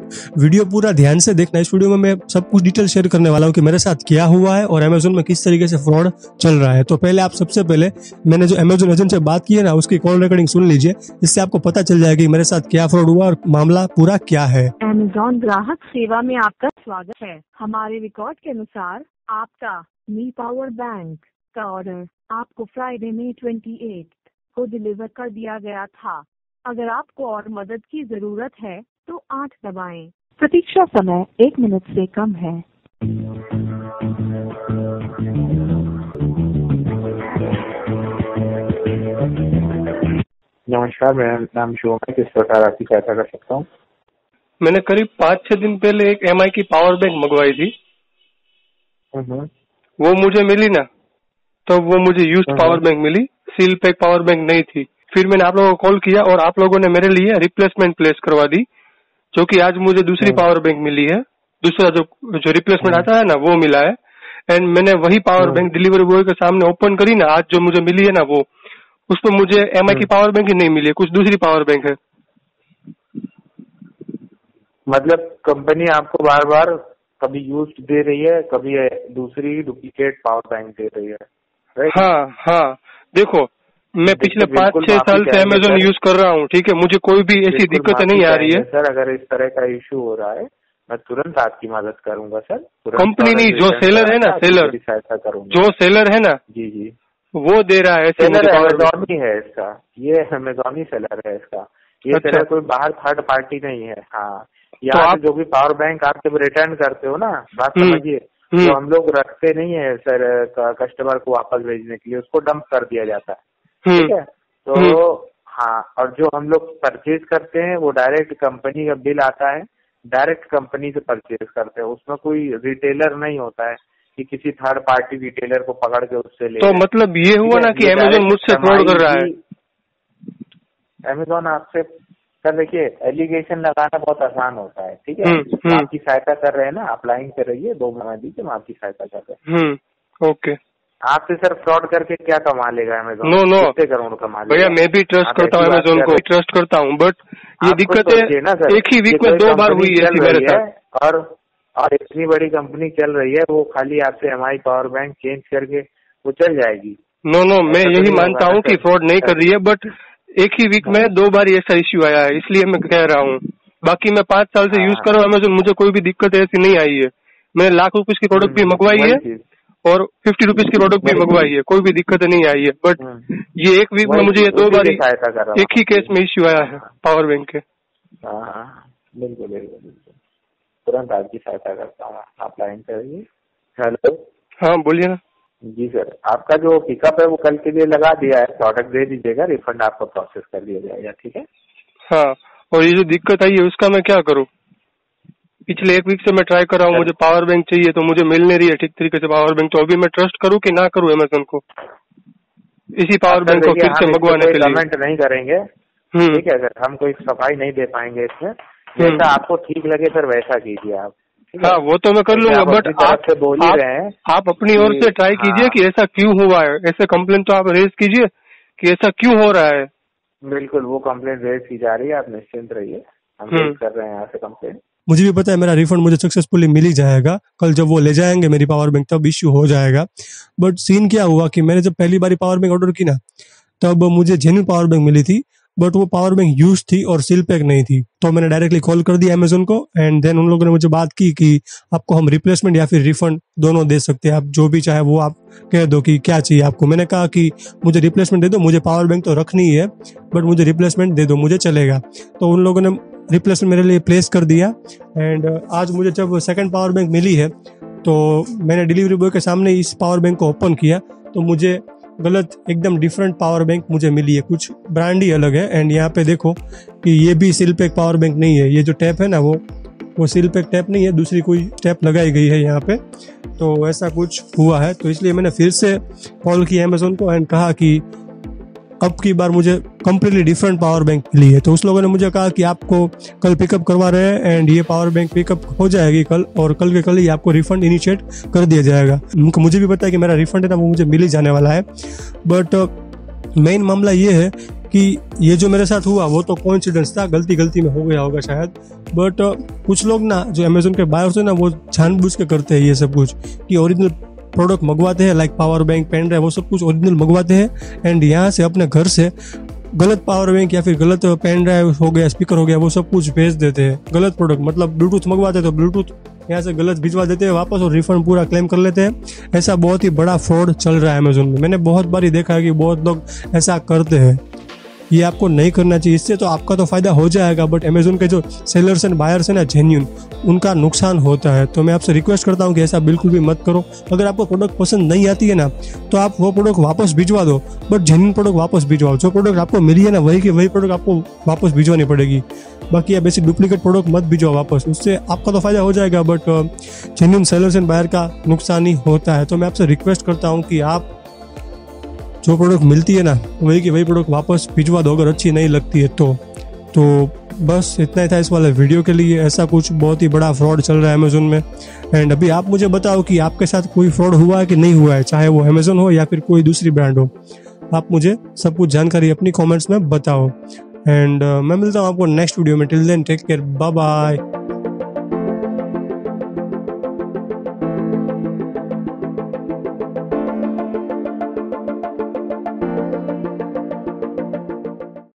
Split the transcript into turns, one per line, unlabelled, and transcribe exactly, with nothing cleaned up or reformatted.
Video पूरा ध्यान से देखना। इस वीडियो में मैं सब कुछ डिटेल शेयर करने वाला हूँ कि मेरे साथ क्या हुआ है और अमेजोन में किस तरीके से फ्रॉड चल रहा है। तो पहले आप सबसे पहले मैंने जो अमेजोन एजेंट से बात की है ना, उसकी कॉल रिकॉर्डिंग सुन लीजिए। इससे आपको पता चल जाएगा कि मेरे साथ क्या फ्रॉड हुआ और मामला पूरा क्या है।
अमेजोन ग्राहक सेवा में आपका स्वागत है। हमारे रिकॉर्ड के अनुसार आपका मी पावर बैंक का ऑर्डर आपको फ्राइडे में अट्ठाईस को डिलीवर कर दिया गया था। अगर आपको और मदद की जरूरत है तो आठ दबाएं। प्रतीक्षा समय एक मिनट से कम है।
नमस्कार, मेरा नाम शिवम है। किस प्रकार आपकी सहायता कर सकता हूँ?
मैंने करीब पाँच छह दिन पहले एक एम आई की पावर बैंक मंगवाई थी। वो मुझे मिली ना, तो वो मुझे यूज्ड पावर बैंक मिली, सील पैक पावर बैंक नहीं थी। फिर मैंने आप लोगों को कॉल किया और आप लोगों ने मेरे लिए रिप्लेसमेंट प्लेस करवा दी, जो कि आज मुझे दूसरी पावर बैंक मिली है। दूसरा जो जो रिप्लेसमेंट आता है ना, वो मिला है। एंड मैंने वही पावर बैंक डिलीवरी बॉय के सामने ओपन करी ना, आज जो मुझे मिली है ना, वो उसमें मुझे एम आई की पावर बैंक ही नहीं मिली है, कुछ दूसरी पावर बैंक है।
मतलब कंपनी आपको बार बार कभी यूज्ड दे रही है, कभी दूसरी डुप्लीकेट पावर बैंक दे रही है, राइट?
हाँ हाँ, देखो मैं पिछले पाँच छह साल से अमेजोन यूज कर रहा हूँ, ठीक है। मुझे कोई भी ऐसी दिक्कत नहीं आ रही है
सर। अगर इस तरह का इशू हो रहा है, मैं तुरंत आपकी मदद करूंगा सर।
कंपनी नहीं, जो सेलर है ना, सेलर
सहायता करूंगा।
जो सेलर है ना, जी जी, वो दे रहा है।
सेलर अमेजोन ही है इसका, ये अमेजोन ही सेलर है इसका। ये सेलर कोई बाहर थर्ड पार्टी नहीं है। हाँ, यहाँ तो जो भी पावर बैंक आप जब रिटर्न करते हो ना, बात समझिए, तो हम लोग रखते नहीं है सर कस्टमर को वापस भेजने के लिए, उसको डंप कर दिया जाता है, ठीक है। तो हाँ, और जो हम लोग परचेज करते हैं वो डायरेक्ट कंपनी का बिल आता है, डायरेक्ट कंपनी से परचेज करते हैं। उसमें कोई रिटेलर नहीं होता है कि किसी थर्ड पार्टी रिटेलर को पकड़ के उससे ले।
तो मतलब ये हुआ ना कि अमेजोन मुझसे फ्रॉड कर रहा है।
अमेजोन आपसे सर, देखिए, एलिगेशन लगाना बहुत आसान होता है, ठीक है। आपकी सहायता कर रहे हैं ना, आप लाइन पे रहिए, दो मिनट दीजिए, हम आपकी सहायता कर रहे हैं।
ओके।
आपसे सर फ्रॉड करके क्या कमा लेगा अमेजोन?
नो नो,
कितने करोड़ कमा लेगा?
भैया मैं भी ट्रस्ट करता हूँ अमेजोन को, ट्रस्ट करता हूँ, बट ये दिक्कत है एक ही वीक में दो बार हुई है मेरे साथ।
और और इतनी बड़ी कंपनी चल रही है, वो खाली आपसे M I power bank change करके वो चल जाएगी?
नो नो, मैं यही मानता हूँ कि फ्रॉड नहीं कर रही है, बट एक ही वीक में दो बार ऐसा इश्यू आया है, इसलिए मैं कह रहा हूँ। बाकी मैं पाँच साल से यूज कर रहा हूँ अमेजोन, मुझे कोई भी दिक्कत ऐसी नहीं आई है। मैंने लाख रुपीज की प्रोडक्ट भी मंगवाई है और फिफ्टी रुपीज की प्रोडक्ट भी मंगवाई है, कोई भी दिक्कत नहीं आई है। बट ये एक वीक में मुझे ये दो बार एक ही केस में इश्यू आया है पावर बैंक के।
बिल्कुल बिल्कुल, तुरंत आपकी सहायता करता हूँ, आप लाइन पे रहिए। हेलो, हाँ
बोलिए ना।
जी सर, आपका जो पिकअप है वो कल के लिए लगा दिया है, प्रोडक्ट दे दीजिएगा, रिफंड आपको प्रोसेस कर दिया जाएगा, ठीक है।
हाँ, और ये जो दिक्कत आई है उसका मैं क्या करूँ? पिछले एक वीक से मैं ट्राई कर रहा हूँ, मुझे पावर बैंक चाहिए, तो मुझे मिल नहीं रही है ठीक तरीके से पावर बैंक। तो अभी मैं ट्रस्ट करूँ कि ना करूँ अमेजोन को, इसी पावर बैंक को फिर से मंगवाने के लिए?
कमेंट नहीं करेंगे, ठीक है सर, हम कोई सफाई नहीं दे पाएंगे इसमें। जैसा आपको ठीक लगे सर वैसा कीजिए आप।
हाँ, वो तो मैं कर लूंगा, बट आप से बोल ही रहे हैं, आप अपनी ओर से ट्राई कीजिए कि ऐसा क्यों हुआ है। ऐसे कंप्लेन तो आप रेज कीजिए कि ऐसा क्यों हो रहा है।
बिल्कुल, वो कंप्लेन रेज की जा रही है, आप निश्चिंत रहिए, हम रेज कर रहे हैं यहाँ से कंप्लेन।
मुझे भी पता है मेरा रिफंड मुझे सक्सेसफुली मिल ही जाएगा। कल जब वो ले जाएंगे मेरी पावर बैंक तब इश्यू हो जाएगा। बट सीन क्या हुआ कि मैंने जब पहली बार पावर बैंक ऑर्डर की ना, तब मुझे जेन्युइन पावर बैंक मिली थी, बट वो पावर बैंक यूज थी और सील पैक नहीं थी। तो मैंने डायरेक्टली कॉल कर दिया अमेजोन को, एंड देन उन लोगों ने मुझे बात की कि आपको हम रिप्लेसमेंट या फिर रिफंड दोनों दे सकते हैं, आप जो भी चाहे वो आप कह दो कि क्या चाहिए आपको। मैंने कहा कि मुझे रिप्लेसमेंट दे दो, मुझे पावर बैंक तो रखनी ही है, बट मुझे रिप्लेसमेंट दे दो, मुझे चलेगा। तो उन लोगों ने रिप्लेसमेंट मेरे लिए प्लेस कर दिया। एंड आज मुझे जब सेकंड पावर बैंक मिली है, तो मैंने डिलीवरी बॉय के सामने इस पावर बैंक को ओपन किया, तो मुझे गलत एकदम डिफरेंट पावर बैंक मुझे मिली है, कुछ ब्रांड ही अलग है। एंड यहाँ पे देखो कि ये भी सील पैक पावर बैंक नहीं है, ये जो टैप है ना, वो वो सील पैक टैप नहीं है, दूसरी कोई टैप लगाई गई है यहाँ पे। तो ऐसा कुछ हुआ है, तो इसलिए मैंने फिर से कॉल किया अमेजोन को एंड कहा कि अब की बार मुझे कम्प्लीटली डिफरेंट पावर बैंक मिली है। तो उस लोगों ने मुझे कहा कि आपको कल पिकअप करवा रहे हैं एंड ये पावर बैंक पिकअप हो जाएगी कल, और कल के कल ही आपको रिफंड इनिशिएट कर दिया जाएगा। मुझे भी पता है कि मेरा रिफंड है ना वो मुझे मिल ही जाने वाला है। बट मेन मामला ये है कि ये जो मेरे साथ हुआ वो तो कोइंसिडेंस था, गलती गलती में हो गया होगा शायद, बट कुछ लोग ना जो अमेजोन के बायर्स हैं ना वो जानबूझ के करते हैं ये सब कुछ, कि ओरिजिनल प्रोडक्ट मंगवाते हैं, like power bank, pen drive, वो सब कुछ ओरिजिनल मंगवाते हैं एंड यहाँ से अपने घर से गलत पावर बैंक या फिर गलत पेन ड्राइव हो गया, स्पीकर हो गया, वो सब कुछ भेज देते हैं। गलत प्रोडक्ट मतलब ब्लूटूथ मंगवाते हैं तो ब्लूटूथ यहाँ से गलत भिजवा देते हैं वापस और रिफंड पूरा क्लेम कर लेते हैं। ऐसा बहुत ही बड़ा फ्रॉड चल रहा है अमेजोन में। मैंने बहुत बार देखा है कि बहुत लोग ऐसा करते हैं। ये आपको नहीं करना चाहिए। इससे तो आपका तो फायदा हो जाएगा, बट अमेजोन के जो सेलर्स एंड बायर्स हैं ना जेन्युइन, उनका नुकसान होता है। तो मैं आपसे रिक्वेस्ट करता हूँ कि ऐसा बिल्कुल भी मत करो। अगर आपको प्रोडक्ट पसंद नहीं आती है ना तो आप वो प्रोडक्ट वापस भिजवा दो, बट जेन्युइन प्रोडक्ट वापस भिजवाओ। जो प्रोडक्ट आपको मिली है ना वही की वही प्रोडक्ट आपको वापस भिजवानी पड़ेगी। बाकी आप ऐसे डुप्लीकेट प्रोडक्ट मत भिजवाओ वापस, उससे आपका तो फायदा हो जाएगा but genuine sellers and buyer का नुकसान ही होता है। तो मैं आपसे रिक्वेस्ट करता हूँ कि आप जो प्रोडक्ट मिलती है ना वही की वही प्रोडक्ट वापस भिजवा दो अगर अच्छी नहीं लगती है तो। तो बस इतना ही था इस वाले वीडियो के लिए। ऐसा कुछ बहुत ही बड़ा फ्रॉड चल रहा है अमेजोन में। एंड अभी आप मुझे बताओ कि आपके साथ कोई फ्रॉड हुआ है कि नहीं हुआ है, चाहे वो अमेजोन हो या फिर कोई दूसरी ब्रांड हो। आप मुझे सब कुछ जानकारी अपनी कमेंट्स में बताओ। एंड uh, मैं मिलता हूँ आपको नेक्स्ट वीडियो में। Till then take care, bye bye.